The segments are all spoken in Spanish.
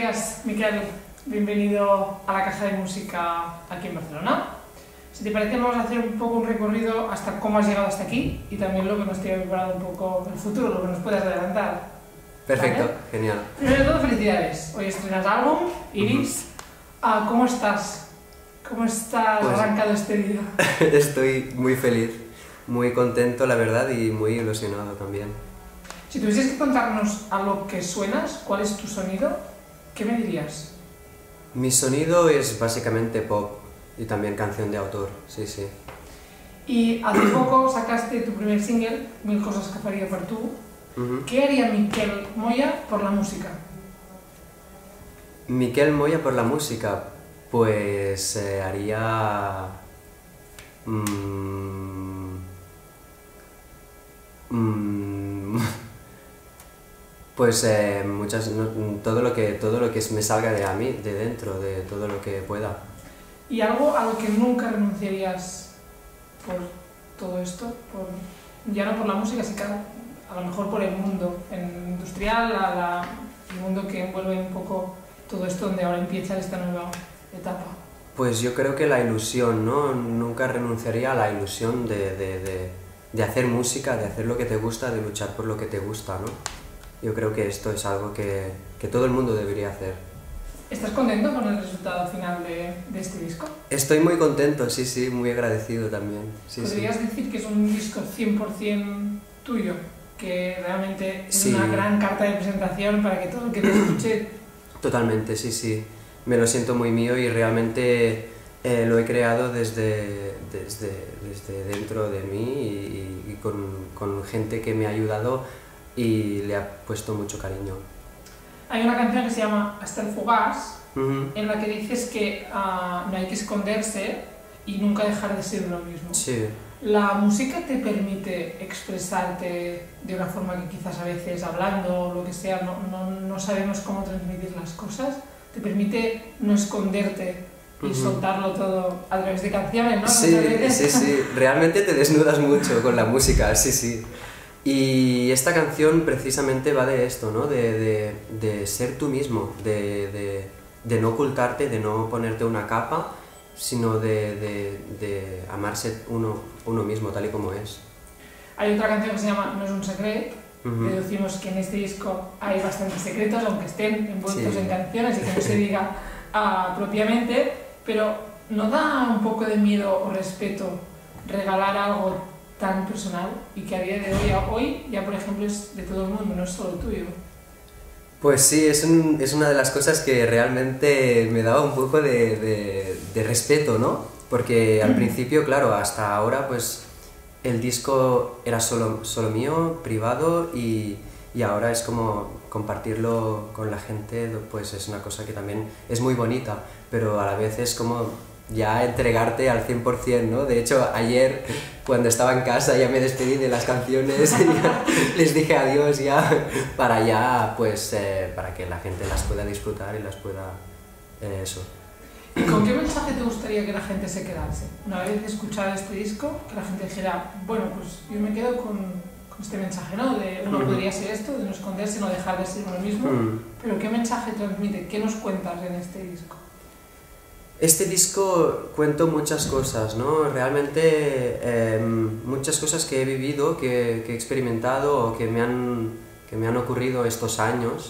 días, Miquel. Bienvenido a la Caja de Música aquí en Barcelona. Si te parece, vamos a hacer un poco un recorrido hasta cómo has llegado hasta aquí y también lo que nos tiene preparado un poco el futuro, lo que nos puedas adelantar. Perfecto, ¿Vale? genial. Primero de todo, felicidades. Hoy estrenas álbum, Iris. ¿Cómo estás? ¿Cómo está Pues arrancado este día? Estoy muy feliz, muy contento, la verdad, y muy ilusionado también. Si tuvieses que contarnos a lo que suenas, ¿cuál es tu sonido? ¿Qué me dirías? Mi sonido es básicamente pop y también canción de autor, sí, sí. Y hace poco sacaste tu primer single, Mil cosas que faria per tu. ¿Qué haría Miquel Moya por la música? Miquel Moya por la música, pues haría... pues todo lo que me salga de a mí, de dentro, de todo lo que pueda. ¿Y algo a lo que nunca renunciarías por todo esto? Ya no por la música, sino a lo mejor por el mundo industrial, el mundo que envuelve un poco todo esto donde ahora empieza esta nueva etapa. Pues yo creo que la ilusión, ¿no? Nunca renunciaría a la ilusión de hacer música, de hacer lo que te gusta, de luchar por lo que te gusta, ¿no? Yo creo que esto es algo que todo el mundo debería hacer. ¿Estás contento con el resultado final de este disco? Estoy muy contento, sí, sí, muy agradecido también. Sí, ¿Podrías decir que es un disco 100% tuyo? Que realmente es una gran carta de presentación para que todo el que te escuche... Totalmente, sí, sí. Me lo siento muy mío y realmente lo he creado desde dentro de mí y con gente que me ha ayudado y le ha puesto mucho cariño. Hay una canción que se llama Hasta el fugaz, en la que dices que no hay que esconderse y nunca dejar de ser uno mismo. Sí. ¿La música te permite expresarte de una forma que quizás a veces hablando o lo que sea no sabemos cómo transmitir las cosas? ¿Te permite no esconderte y soltarlo todo a través de canciones, no? Sí, sí, sí. Realmente te desnudas mucho con la música, sí, sí. Y esta canción precisamente va de esto, ¿no? De ser tú mismo, de no ocultarte, de no ponerte una capa, sino de amarse uno mismo tal y como es. Hay otra canción que se llama No es un secreto. Deducimos que en este disco hay bastantes secretos, aunque estén envueltos en canciones y que no se diga propiamente, pero ¿no da un poco de miedo o respeto regalar algo tan personal y que a día de hoy ya por ejemplo es de todo el mundo, no es solo tuyo? Pues sí, es una de las cosas que realmente me daba un poco de respeto, ¿no? Porque al principio, claro, hasta ahora pues el disco era solo mío, privado, y ahora es como compartirlo con la gente, pues es una cosa que también es muy bonita, pero a la vez es como ya entregarte al 100%, ¿no? De hecho, ayer, cuando estaba en casa, ya me despedí de las canciones y ya les dije adiós ya, para que la gente las pueda disfrutar y las pueda... eso. ¿Y con qué mensaje te gustaría que la gente se quedase? Una vez escuchado este disco, que la gente dijera, bueno, pues yo me quedo con este mensaje, ¿no? De uno podría ser esto, de no esconderse, no dejar de ser uno mismo, pero ¿qué mensaje transmite? ¿Qué nos cuentas en este disco? Este disco cuento muchas cosas, ¿no? Realmente muchas cosas que he vivido, que he experimentado o que me han ocurrido estos años,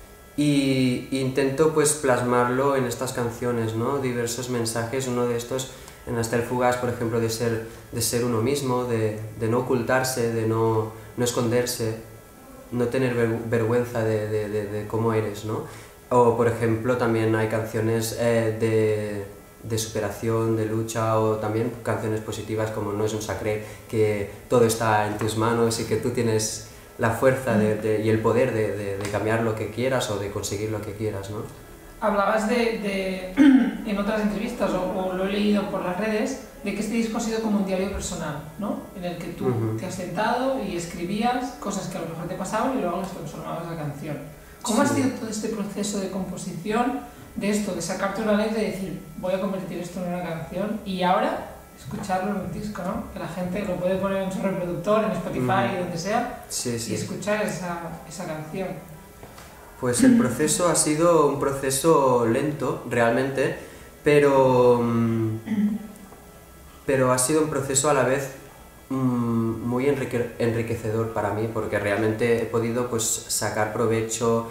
y intento pues plasmarlo en estas canciones, ¿no? Diversos mensajes, uno de estos en Hasta el fugaz, por ejemplo, de ser uno mismo, de no ocultarse, de no esconderse, no tener vergüenza de cómo eres, ¿no? O por ejemplo también hay canciones de superación, de lucha, o también canciones positivas como No es un secret, que todo está en tus manos y que tú tienes la fuerza y el poder de cambiar lo que quieras o de conseguir lo que quieras, ¿no? Hablabas en otras entrevistas, o lo he leído por las redes, de que este disco ha sido como un diario personal, ¿no? En el que tú te has sentado y escribías cosas que a lo mejor te pasaban y luego las transformabas a canción. ¿Cómo ha sido todo este proceso de composición, de esto, de sacarte una letra y decir, voy a convertir esto en una canción, y ahora escucharlo en un disco, ¿no? Que la gente lo puede poner en su reproductor, en Spotify, donde sea, y escuchar esa canción? Pues el proceso ha sido un proceso lento, realmente, pero ha sido un proceso a la vez muy enriquecedor para mí, porque realmente he podido pues sacar provecho,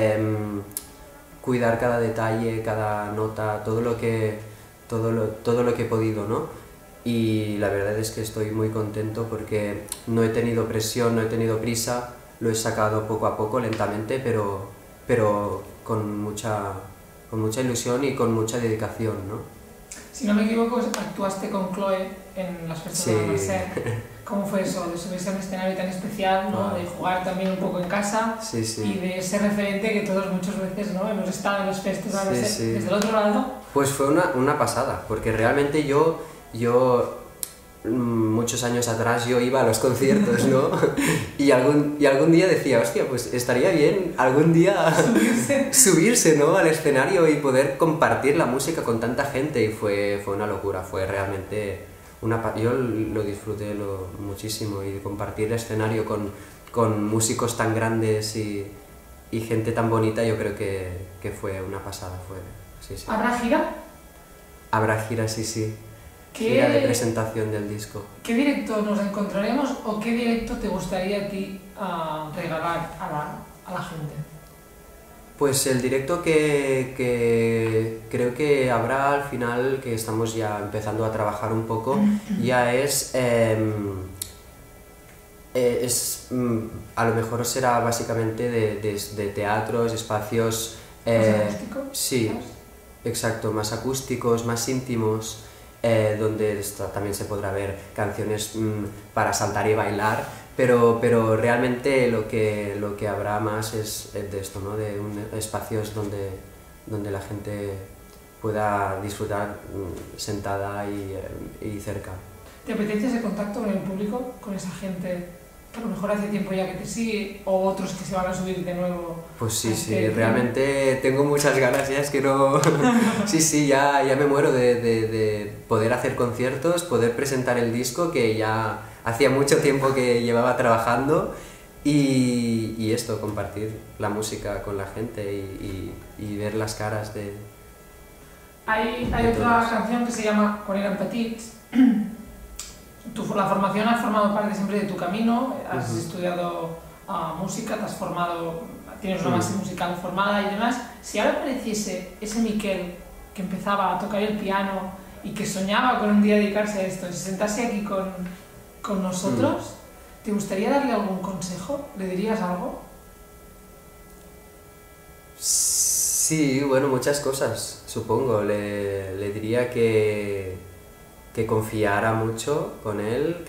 cuidar cada detalle, cada nota, todo lo que he podido, ¿no? Y la verdad es que estoy muy contento porque no he tenido presión, no he tenido prisa, lo he sacado poco a poco, lentamente, pero con mucha ilusión y con mucha dedicación, ¿no? Si no me equivoco, actuaste con Chloe en las personas de Merced. ¿Cómo fue eso, de subirse a un escenario tan especial, ¿no? De jugar también un poco en casa y de ser referente que todos muchas veces, ¿no? hemos estado en los festivales desde el otro lado? Pues fue una pasada, porque realmente yo muchos años atrás yo iba a los conciertos, ¿no? y algún día decía, hostia, pues estaría bien algún día subirse, ¿no? al escenario y poder compartir la música con tanta gente, y fue una locura, fue realmente yo lo disfruté muchísimo, y compartir el escenario con músicos tan grandes y gente tan bonita, yo creo que fue una pasada. Sí. ¿Habrá gira? Habrá gira, sí. Gira de presentación del disco. ¿Qué directo nos encontraremos o qué directo te gustaría a ti regalar a la gente? Pues el directo que creo que habrá al final, que estamos ya empezando a trabajar un poco, ya a lo mejor será básicamente de teatros, espacios... ¿Más acústicos? Sí, exacto, más acústicos, más íntimos, donde también se podrá ver canciones para saltar y bailar, pero realmente lo que habrá más es de esto, ¿no? De espacios donde la gente pueda disfrutar sentada y cerca. ¿Te apetece ese contacto con el público, con esa gente que a lo mejor hace tiempo ya que te sigue, o otros que se van a subir de nuevo? Pues sí, realmente tengo muchas ganas, ya es que no... sí, ya me muero de poder hacer conciertos, poder presentar el disco, que ya hacía mucho tiempo que llevaba trabajando, y esto, compartir la música con la gente y ver las caras de... Hay otra canción que se llama Quan érem petits. La formación ha formado parte siempre de tu camino, has estudiado música, tienes una base musical formada y demás. Si ahora apareciese ese Miquel que empezaba a tocar el piano y que soñaba con un día dedicarse a esto, y se sentase aquí con nosotros, ¿te gustaría darle algún consejo? ¿Le dirías algo? Sí, bueno, muchas cosas, supongo. Le diría que confiara mucho con él,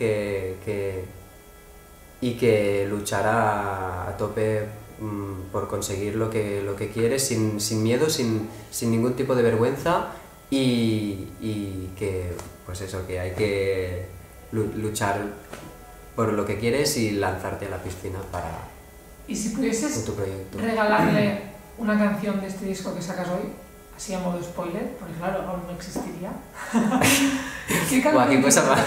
y que luchara a tope por conseguir lo que quiere, sin miedo, sin ningún tipo de vergüenza, y que, pues eso, que hay que luchar por lo que quieres y lanzarte a la piscina ¿Y si pudieses tu proyecto? Regalarle una canción de este disco que sacas hoy, así a modo spoiler, porque claro, aún no existiría? ¿Qué canción te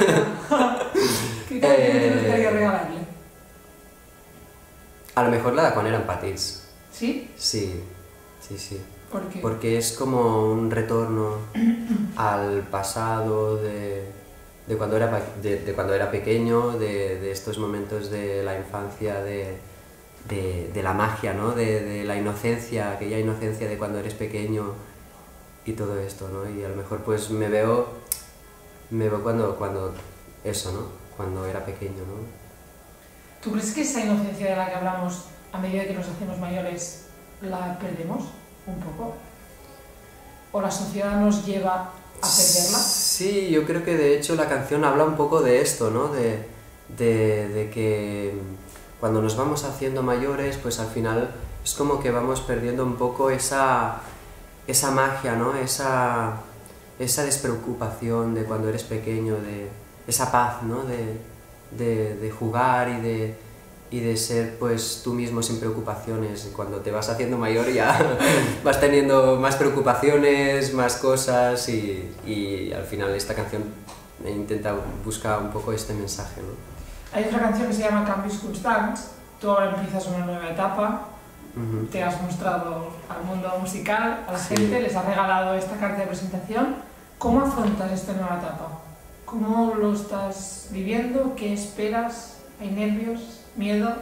gustaría regalarle? A lo mejor la de Quan érem petits. ¿Sí? Sí. ¿Por qué? Porque es como un retorno al pasado de cuando era pequeño, de estos momentos de la infancia, de la magia, ¿no? De la inocencia, aquella inocencia de cuando eres pequeño y todo esto, ¿no? Y a lo mejor pues me veo cuando eso, ¿no? Cuando era pequeño, ¿no? ¿Tú crees que esa inocencia de la que hablamos, a medida que nos hacemos mayores, la perdemos un poco? ¿O la sociedad nos lleva a perderla? Sí, yo creo que de hecho la canción habla un poco de esto, ¿no? De que cuando nos vamos haciendo mayores, pues al final es como que vamos perdiendo un poco esa magia, ¿no? Esa despreocupación de cuando eres pequeño, de esa paz, ¿no? De jugar y de ser pues tú mismo sin preocupaciones. Cuando te vas haciendo mayor ya vas teniendo más preocupaciones, más cosas, y al final esta canción intenta buscar un poco este mensaje, ¿no? Hay otra canción que se llama Canvis Constants. Tú ahora empiezas una nueva etapa, te has mostrado al mundo musical, a la gente, les has regalado esta carta de presentación. ¿Cómo afrontas esta nueva etapa? ¿Cómo lo estás viviendo? ¿Qué esperas? ¿Hay nervios? ¿Miedo?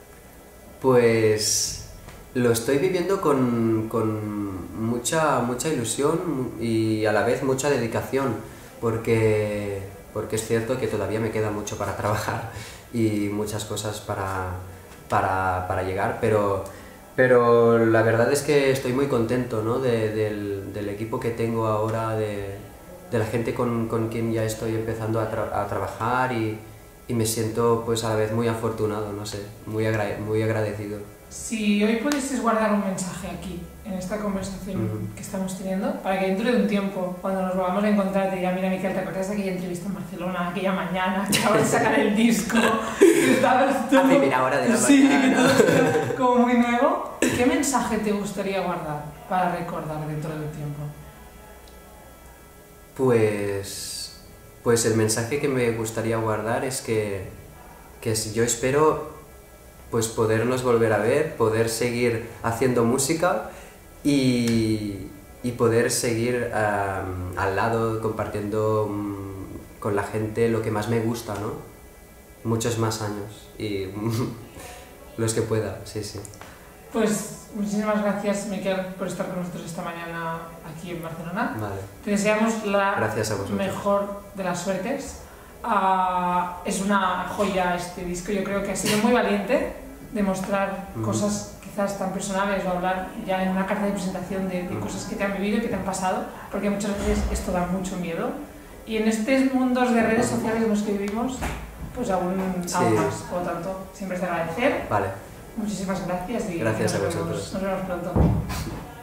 Pues lo estoy viviendo con mucha ilusión y a la vez mucha dedicación, porque es cierto que todavía me queda mucho para trabajar y muchas cosas para llegar, pero la verdad es que estoy muy contento, ¿no? del equipo que tengo ahora, de la gente con quien ya estoy empezando a trabajar y me siento pues a la vez muy afortunado, no sé, muy agradecido. Si hoy pudieses guardar un mensaje aquí, en esta conversación que estamos teniendo, para que dentro de un tiempo, cuando nos volvamos a encontrar, te diga, mira Miquel, ¿te acuerdas de aquella entrevista en Barcelona, aquella mañana, que acabas de sacar el disco, que estabas tú... A primera hora de la mañana. Sí, que todo era como muy nuevo. ¿Qué mensaje te gustaría guardar para recordar dentro de un tiempo? Pues el mensaje que me gustaría guardar es que yo espero pues podernos volver a ver, poder seguir haciendo música y poder seguir al lado compartiendo con la gente lo que más me gusta, ¿no? Muchos más años y los que pueda, sí. Pues muchísimas gracias, Miquel, por estar con nosotros esta mañana aquí en Barcelona. Vale. Te deseamos la mejor de las suertes. Es una joya este disco, yo creo que ha sido muy valiente de mostrar cosas quizás tan personales o hablar ya en una carta de presentación de cosas que te han vivido y que te han pasado, porque muchas veces esto da mucho miedo. Y en estos mundos de redes sociales en los que vivimos, pues aún más. Por lo tanto, siempre es de agradecer. Vale. Muchísimas gracias y gracias a vosotros. Nos vemos pronto.